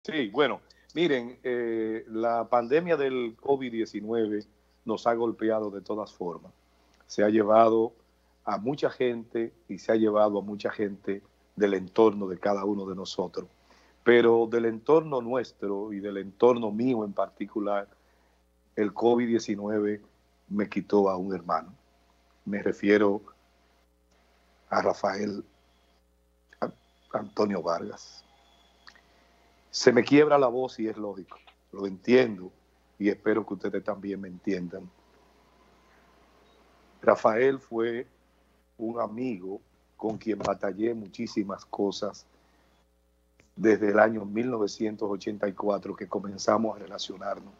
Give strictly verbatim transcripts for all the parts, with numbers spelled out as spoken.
Sí, bueno, miren, eh, la pandemia del COVID diecinueve nos ha golpeado de todas formas. Se ha llevado a mucha gente y se ha llevado a mucha gente del entorno de cada uno de nosotros. Pero del entorno nuestro y del entorno mío en particular, el COVID diecinueve me quitó a un hermano. Me refiero a Rafael Antonio Vargas. Se me quiebra la voz y es lógico, lo entiendo y espero que ustedes también me entiendan. Rafael fue un amigo con quien batallé muchísimas cosas desde el año mil novecientos ochenta y cuatro que comenzamos a relacionarnos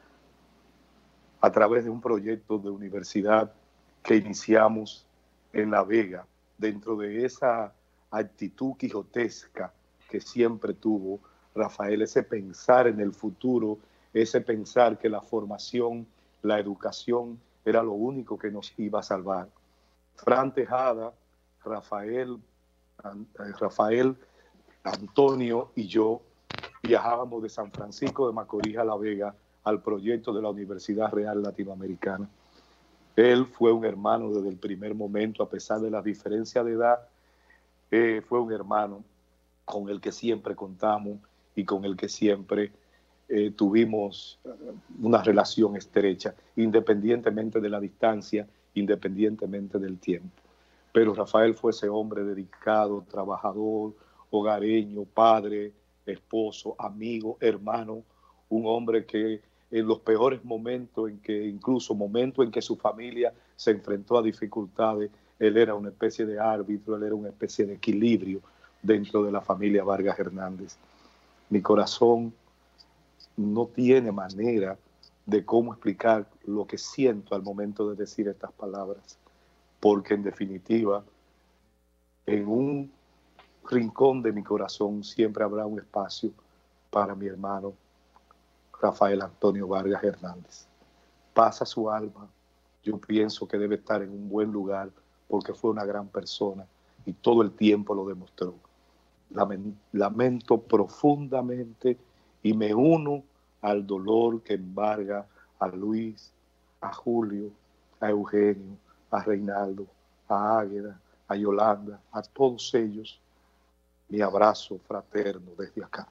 a través de un proyecto de universidad que iniciamos en La Vega, dentro de esa actitud quijotesca que siempre tuvo Rafael, ese pensar en el futuro, ese pensar que la formación, la educación era lo único que nos iba a salvar. Fran Tejada, Rafael, Rafael, Antonio y yo viajábamos de San Francisco de Macorís a La Vega al proyecto de la Universidad Real Latinoamericana. Él fue un hermano desde el primer momento, a pesar de la diferencia de edad, eh, fue un hermano con el que siempre contamos y con el que siempre eh, tuvimos una relación estrecha, independientemente de la distancia, independientemente del tiempo. Pero Rafael fue ese hombre dedicado, trabajador, hogareño, padre, esposo, amigo, hermano, un hombre que en los peores momentos, en que incluso momentos en que su familia se enfrentó a dificultades, él era una especie de árbitro, él era una especie de equilibrio dentro de la familia Vargas Hernández. Mi corazón no tiene manera de cómo explicar lo que siento al momento de decir estas palabras, porque en definitiva, en un rincón de mi corazón siempre habrá un espacio para mi hermano Rafael Antonio Vargas Hernández. Pasa su alma, yo pienso que debe estar en un buen lugar porque fue una gran persona y todo el tiempo lo demostró. Lamento profundamente y me uno al dolor que embarga a Luis, a Julio, a Eugenio, a Reinaldo, a Águeda, a Yolanda, a todos ellos. Mi abrazo fraterno desde acá.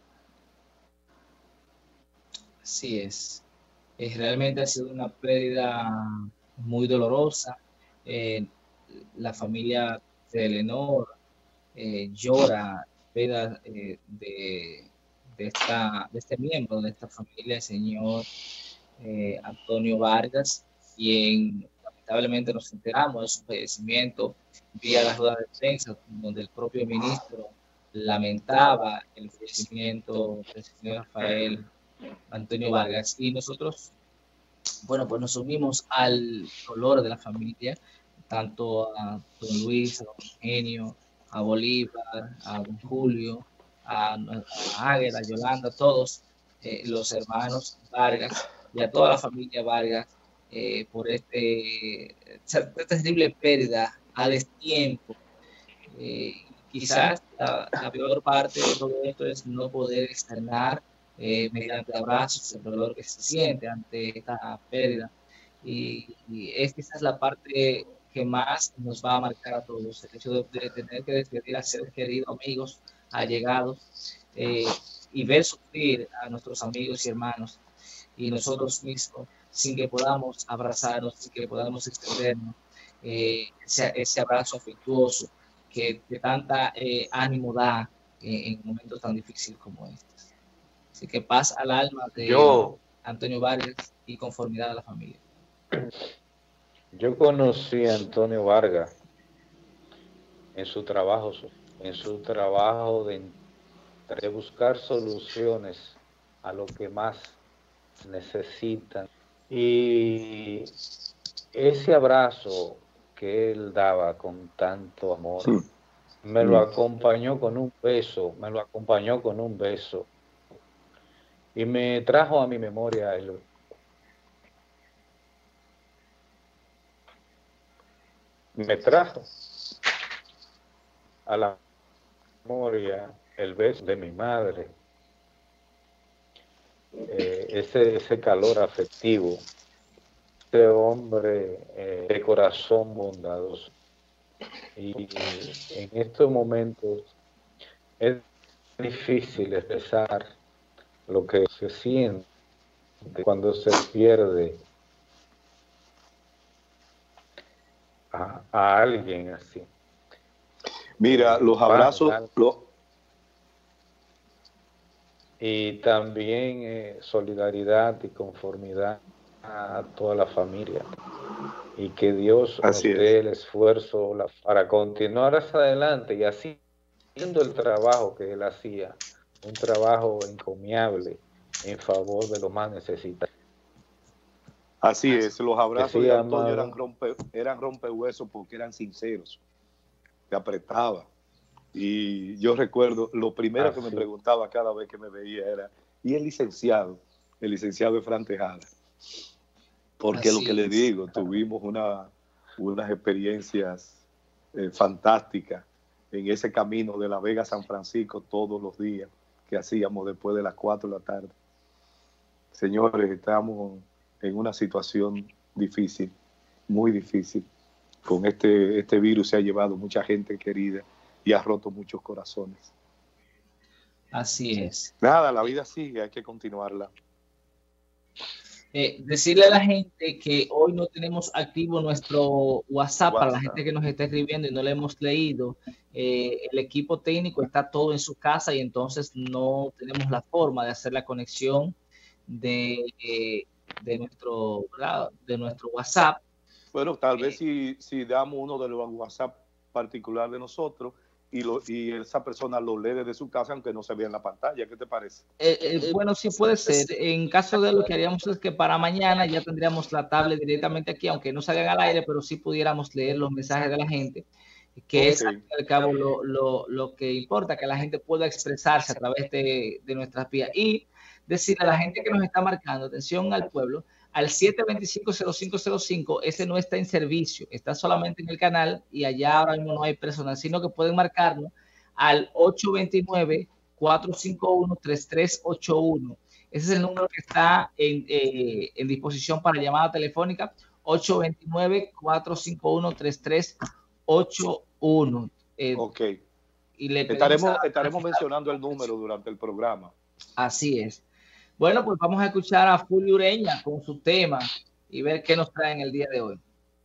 Así es. Eh, realmente ha sido una pérdida muy dolorosa. Eh, la familia de Leonor eh, llora pérdida eh, de, de, esta, de este miembro de esta familia, el señor eh, Antonio Vargas, quien lamentablemente nos enteramos de su fallecimiento vía la rueda de prensa, donde el propio ministro lamentaba el fallecimiento del señor Rafael Antonio Vargas. Y nosotros, bueno, pues nos unimos al dolor de la familia, tanto a don Luis, a don Eugenio, a Bolívar, a don Julio, a, a Águeda, a Yolanda, todos eh, los hermanos Vargas y a toda la familia Vargas eh, por este, esta terrible pérdida a destiempo. Eh, quizás la, la, peor parte de todo esto es no poder externar eh, mediante abrazos el dolor que se siente ante esta pérdida. Y, y es quizás la parte que más nos va a marcar a todos, el hecho de, de tener que despedir a seres queridos, amigos, allegados, eh, y ver sufrir a nuestros amigos y hermanos y nosotros mismos sin que podamos abrazarnos, sin que podamos extendernos eh, ese, ese abrazo afectuoso que, que tanta eh, ánimo da eh, en momentos tan difíciles como estos. Así que paz al alma de Yo, Antonio Vargas y conformidad a la familia. yo conocí a Antonio Vargas en su trabajo, en su trabajo de, de buscar soluciones a lo que más necesitan. Y ese abrazo que él daba con tanto amor, Sí. me lo acompañó con un beso, me lo acompañó con un beso y me trajo a mi memoria el, me trajo a la memoria el beso de mi madre eh, ese, ese calor afectivo, ese hombre eh, de corazón bondadoso. Y en estos momentos es difícil expresar lo que se siente cuando se pierde a, a alguien así. Mira, Eh, los abrazos, los... y también eh, solidaridad y conformidad a toda la familia. Y que Dios nos Así dé es. el esfuerzo la, para continuar hacia adelante y así haciendo el trabajo que él hacía, un trabajo encomiable en favor de los más necesitados. Así es, los abrazos Sí, de Antonio amado. eran rompe, eran rompehuesos porque eran sinceros, te apretaba. Y yo recuerdo, lo primero Así. que me preguntaba cada vez que me veía era, ¿y el licenciado? El licenciado Efraín Tejada. Porque Así lo que le es. digo, tuvimos una, unas experiencias eh, fantásticas en ese camino de La Vega a San Francisco todos los días que hacíamos después de las cuatro de la tarde. Señores, estamos en una situación difícil, muy difícil. Con este, este virus se ha llevado mucha gente querida y ha roto muchos corazones. Así es. Nada, la vida sigue, hay que continuarla. Eh, decirle a la gente que hoy no tenemos activo nuestro WhatsApp, WhatsApp para la gente que nos está escribiendo y no le hemos leído. Eh, el equipo técnico está todo en su casa y entonces no tenemos la forma de hacer la conexión de, eh, de, nuestro, ¿verdad? de nuestro WhatsApp. Bueno, tal vez si, si damos uno de los WhatsApp particular de nosotros y, lo, y esa persona lo lee desde su casa, aunque no se vea en la pantalla. ¿Qué te parece? Eh, eh, bueno, sí puede ser. En caso de lo que haríamos es que para mañana ya tendríamos la tablet directamente aquí, aunque no salgan al aire, pero sí pudiéramos leer los mensajes de la gente, que okay. es al fin y al cabo lo, lo, lo que importa, que la gente pueda expresarse a través de, de nuestras vías. Y decirle a la gente que nos está marcando, atención al pueblo, al siete dos cinco, cero cinco cero cinco, ese no está en servicio, está solamente en el canal y allá ahora mismo no hay personal, sino que pueden marcarnos al ocho dos nueve, cuatro cinco uno, tres tres ocho uno. Ese es el número que está en, eh, en disposición para llamada telefónica, ocho dos nueve, cuatro cinco uno, tres tres ocho uno. Eh, ok. Y le estaremos, a, estaremos mencionando el número durante el programa. Así es. Bueno, pues vamos a escuchar a Fulvio Ureña con su tema y ver qué nos trae en el día de hoy.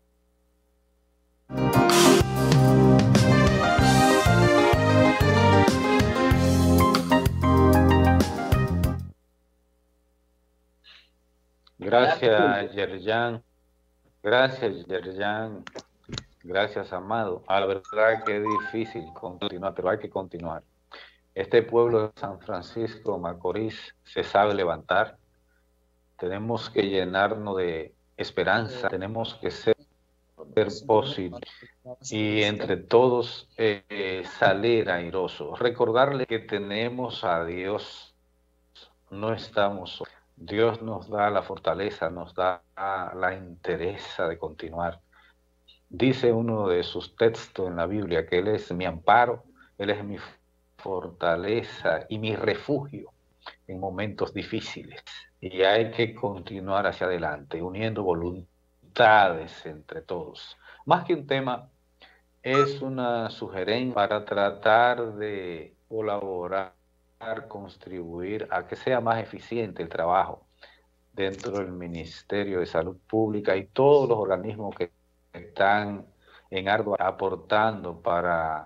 Gracias, Yerjan. Gracias, Yerjan. Gracias, amado. A la verdad que es difícil continuar, pero hay que continuar. Este pueblo de San Francisco Macorís se sabe levantar. Tenemos que llenarnos de esperanza, tenemos que ser, ser positivos y entre todos eh, salir airosos. Recordarle que tenemos a Dios, no estamos solos. Dios nos da la fortaleza, nos da la entereza de continuar. Dice uno de sus textos en la Biblia que Él es mi amparo, Él es mi fortaleza y mi refugio en momentos difíciles. Y hay que continuar hacia adelante, uniendo voluntades entre todos. Más que un tema, es una sugerencia para tratar de colaborar, contribuir a que sea más eficiente el trabajo dentro del Ministerio de Salud Pública y todos los organismos que están en ardua aportando para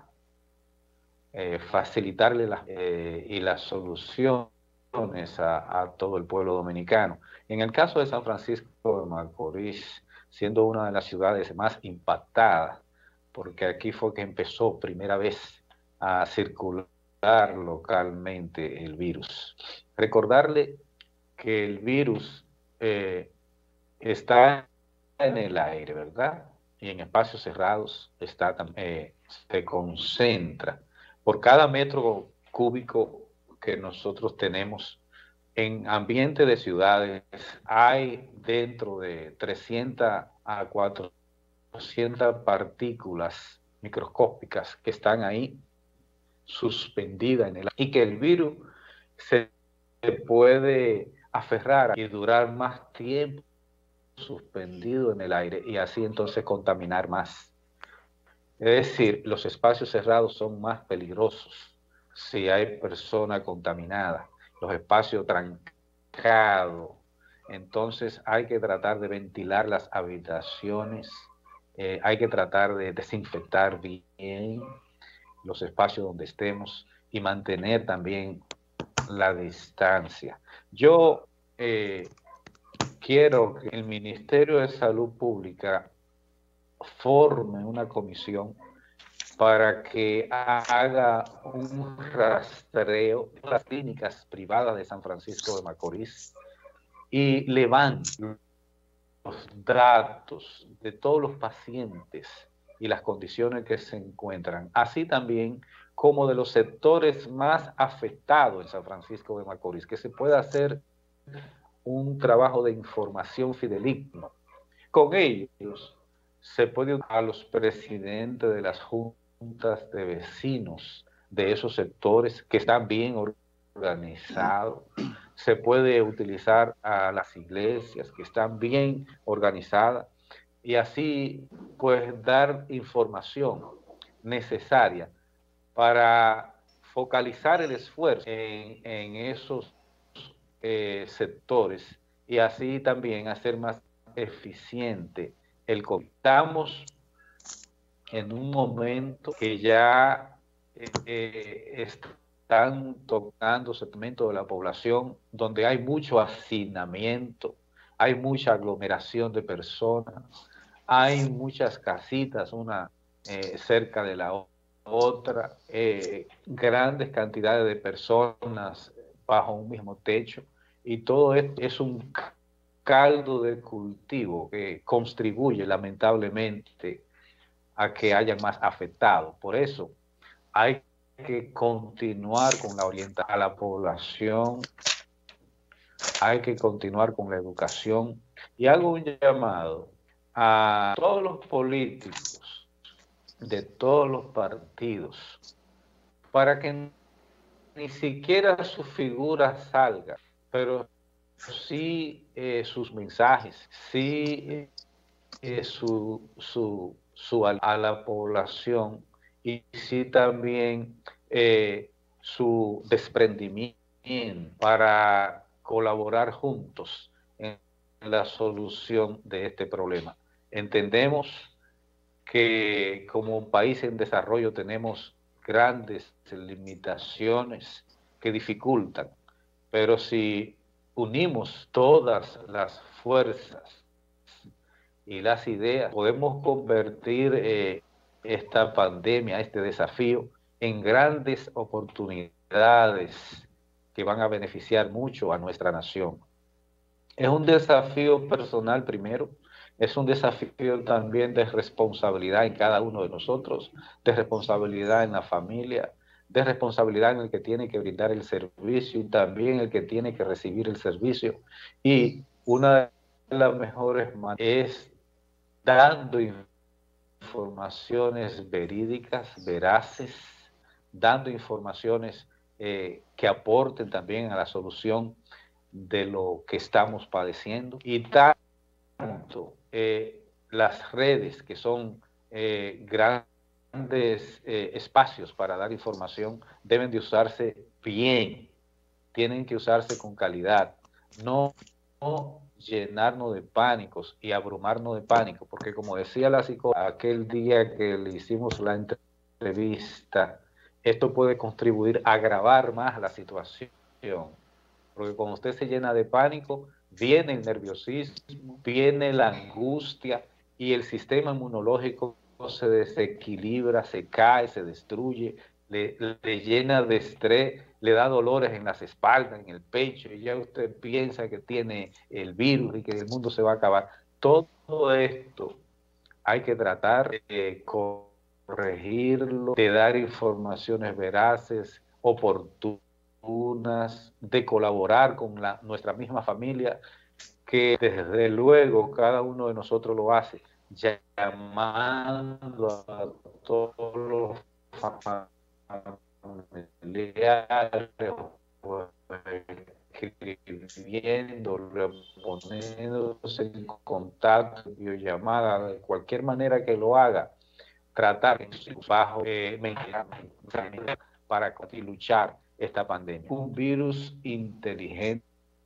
eh, facilitarle las eh, y las soluciones a, a todo el pueblo dominicano. En el caso de San Francisco de Macorís, siendo una de las ciudades más impactadas, porque aquí fue que empezó primera vez a circular localmente el virus. Recordarle que el virus eh, está en el aire, ¿verdad? Y en espacios cerrados está, eh, se concentra. Por cada metro cúbico que nosotros tenemos en ambiente de ciudades, hay dentro de trescientas a cuatrocientas partículas microscópicas que están ahí suspendidas en el aire y que el virus se puede aferrar y durar más tiempo suspendido en el aire y así entonces contaminar más. Es decir, los espacios cerrados son más peligrosos si hay persona contaminada, los espacios trancados. Entonces hay que tratar de ventilar las habitaciones, eh, hay que tratar de desinfectar bien los espacios donde estemos y mantener también la distancia. Yo eh, quiero que el Ministerio de Salud Pública forme una comisión para que haga un rastreo de las clínicas privadas de San Francisco de Macorís y levante los datos de todos los pacientes y las condiciones que se encuentran, así también como de los sectores más afectados en San Francisco de Macorís, que se pueda hacer un trabajo de información fidedigno. Con ellos se puede a los presidentes de las juntas de vecinos de esos sectores que están bien organizados. Se puede utilizar a las iglesias que están bien organizadas y así pues dar información necesaria para focalizar el esfuerzo en, en esos eh, sectores y así también hacer más eficiente el COVID. Estamos en un momento que ya eh, eh, están tocando segmentos de la población donde hay mucho hacinamiento, hay mucha aglomeración de personas, hay muchas casitas, una eh, cerca de la otra, eh, grandes cantidades de personas bajo un mismo techo, y todo esto es un caldo de cultivo que contribuye lamentablemente a que haya más afectados. Por eso hay que continuar con la orientación a la población, hay que continuar con la educación y hago un llamado a todos los políticos de todos los partidos para que ni siquiera su figura salga, pero sí eh, sus mensajes, sí eh, su, su, su a, a la población y sí también eh, su desprendimiento para colaborar juntos en la solución de este problema. Entendemos que como un país en desarrollo tenemos grandes limitaciones que dificultan, pero si unimos todas las fuerzas y las ideas, podemos convertir eh, esta pandemia, este desafío, en grandes oportunidades que van a beneficiar mucho a nuestra nación. Es un desafío personal primero, es un desafío también de responsabilidad en cada uno de nosotros, de responsabilidad en la familia, de responsabilidad en el que tiene que brindar el servicio y también el que tiene que recibir el servicio. Y una de las mejores maneras es dando informaciones verídicas, veraces, dando informaciones eh, que aporten también a la solución de lo que estamos padeciendo, y tanto eh, las redes que son eh, grandes eh, espacios para dar información deben de usarse bien, tienen que usarse con calidad, no, no llenarnos de pánicos y abrumarnos de pánico, porque como decía la psicóloga aquel día que le hicimos la entrevista, esto puede contribuir a agravar más la situación. Porque cuando usted se llena de pánico, viene el nerviosismo, viene la angustia y el sistema inmunológico se desequilibra, se cae, se destruye, le, le llena de estrés, le da dolores en las espaldas, en el pecho, y ya usted piensa que tiene el virus y que el mundo se va a acabar. Todo esto hay que tratar de corregirlo, de dar informaciones veraces, oportunas, de colaborar con la, nuestra misma familia, que desde luego cada uno de nosotros lo hace, llamando a todos los familiares, escribiendo, poniéndose en contacto, videollamada, de cualquier manera que lo haga, tratar bajo eh, para luchar esta pandemia. Un virus inteligente,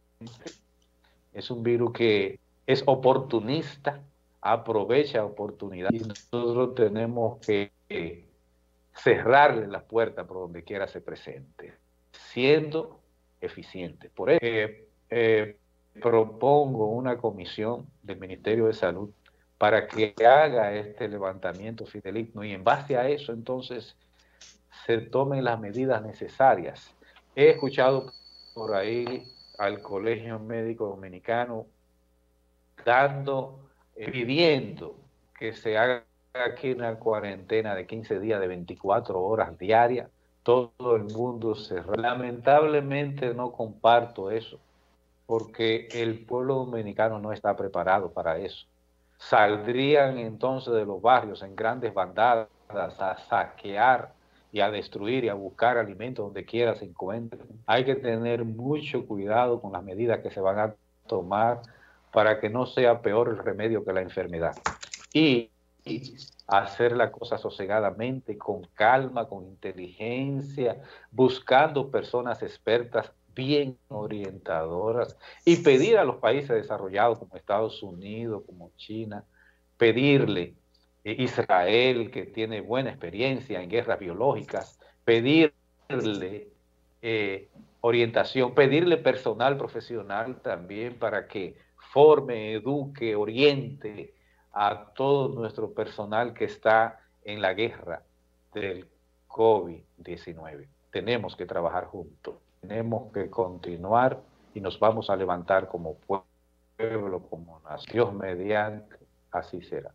es un virus que es oportunista, aprovecha oportunidad, y nosotros tenemos que eh, cerrarle las puertas por donde quiera se presente, siendo eficiente. Por eso eh, eh, propongo una comisión del Ministerio de Salud para que haga este levantamiento fideligno y en base a eso entonces se tomen las medidas necesarias. He escuchado por ahí al Colegio Médico Dominicano dando, eh, pidiendo que se haga aquí una cuarentena de quince días de veinticuatro horas diarias, todo el mundo se... Lamentablemente no comparto eso, porque el pueblo dominicano no está preparado para eso. Saldrían entonces de los barrios en grandes bandadas a saquear y a destruir y a buscar alimentos donde quiera se encuentren. Hay que tener mucho cuidado con las medidas que se van a tomar para que no sea peor el remedio que la enfermedad. Y, y hacer la cosa sosegadamente, con calma, con inteligencia, buscando personas expertas, bien orientadoras, y pedir a los países desarrollados como Estados Unidos, como China, pedirle, eh, Israel, que tiene buena experiencia en guerras biológicas, pedirle eh, orientación, pedirle personal profesional también para que forme, eduque, oriente a todo nuestro personal que está en la guerra del COVID diecinueve. Tenemos que trabajar juntos. Tenemos que continuar y nos vamos a levantar como pueblo, como nación mediante, así será.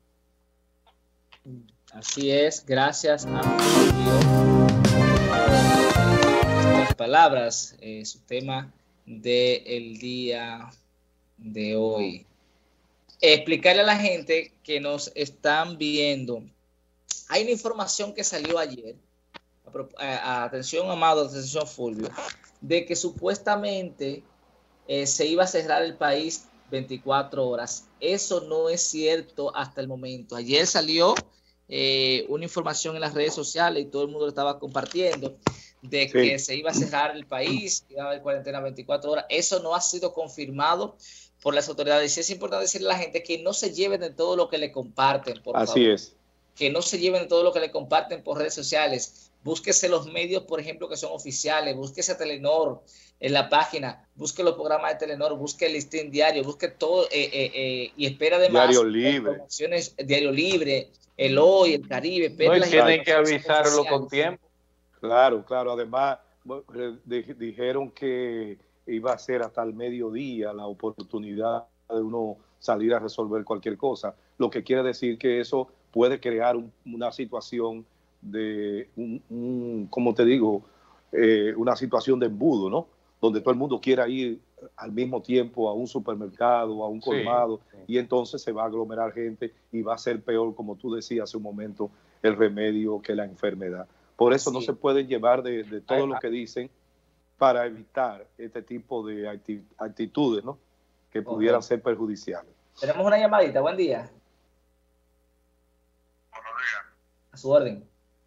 Así es, gracias a Fulvio por las palabras, eh, su tema del día de hoy. Explicarle a la gente que nos están viendo, hay una información que salió ayer, a, a, atención Amado, atención Fulvio, de que supuestamente eh, se iba a cerrar el país veinticuatro horas. Eso no es cierto hasta el momento. Ayer salió eh, una información en las redes sociales y todo el mundo lo estaba compartiendo de sí. que se iba a cerrar el país, iba a haber cuarentena veinticuatro horas. Eso no ha sido confirmado por las autoridades. Y es importante decirle a la gente que no se lleven de todo lo que le comparten, por Así favor. es. Que no se lleven de todo lo que le comparten por redes sociales. Búsquese los medios, por ejemplo, que son oficiales. Búsquese a Telenor en la página. Busque los programas de Telenor. Busque el listín diario. Busque todo. Eh, eh, eh, y espera además. Diario Libre. Diario Libre. El Hoy, el Caribe. No, y tienen que avisarlo con tiempo. Claro, claro. Además, dijeron que iba a ser hasta el mediodía la oportunidad de uno salir a resolver cualquier cosa. Lo que quiere decir que eso puede crear un, una situación de, un, un, como te digo, eh, una situación de embudo, ¿no? Donde todo el mundo quiera ir al mismo tiempo a un supermercado, a un colmado, sí, sí. y entonces se va a aglomerar gente y va a ser peor, como tú decías hace un momento, el remedio que la enfermedad. Por eso sí. no se pueden llevar de, de todo ay, lo que dicen para evitar este tipo de actitudes, ¿no? Que pudieran okay. ser perjudiciales. Tenemos una llamadita, buen día. Buenos días. A su orden.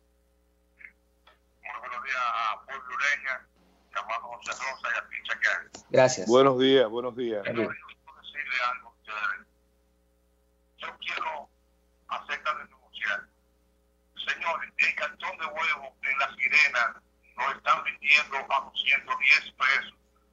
Muy buenos días a Paul Lureña, llamado José Rosa y a Pincha Can. Gracias. Buenos días, buenos días. Yo quiero decirle algo a ustedes. Yo quiero hacer esta denuncia. Señores, el cartón de huevo en La Sirena lo están vendiendo a doscientos diez pesos.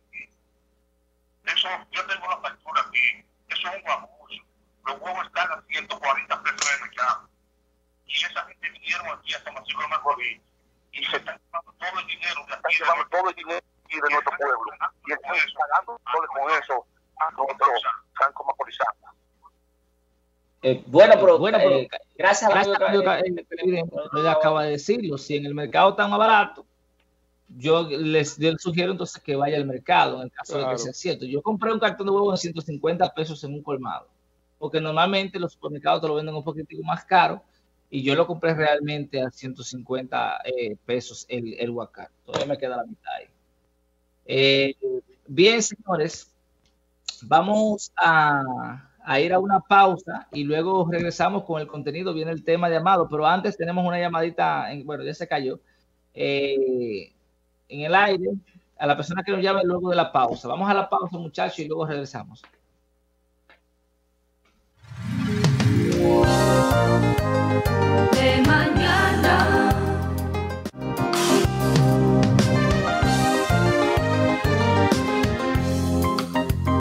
Eso, yo tengo la factura aquí. Eso es un abuso. Los huevos están a ciento cuarenta pesos en el mercado. Y esa gente vinieron aquí a San Francisco de Macorís y se están llevando todo el dinero de aquí, llevando todo el dinero de, de nuestro pueblo. Y están pagando con eso a nuestros cancos macorizanos. Eh, bueno, pero, bueno, pero eh, gracias a la que acaba de decirlo. Si en el mercado está más barato, yo les, les sugiero entonces que vaya al mercado, en el caso claro. de que sea cierto. Yo compré un cartón de huevo en ciento cincuenta pesos en un colmado, porque normalmente los supermercados te lo venden un poquitico más caro, y yo lo compré realmente a ciento cincuenta eh, pesos el, el huacar. Todavía me queda la mitad ahí. Eh, bien, señores, Vamos a, a ir a una pausa y luego regresamos con el contenido. Viene el tema de Amado, pero antes tenemos una llamadita, en, bueno, ya se cayó, eh, en el aire, a la persona que nos llame luego de la pausa. Vamos a la pausa, muchachos, y luego regresamos. De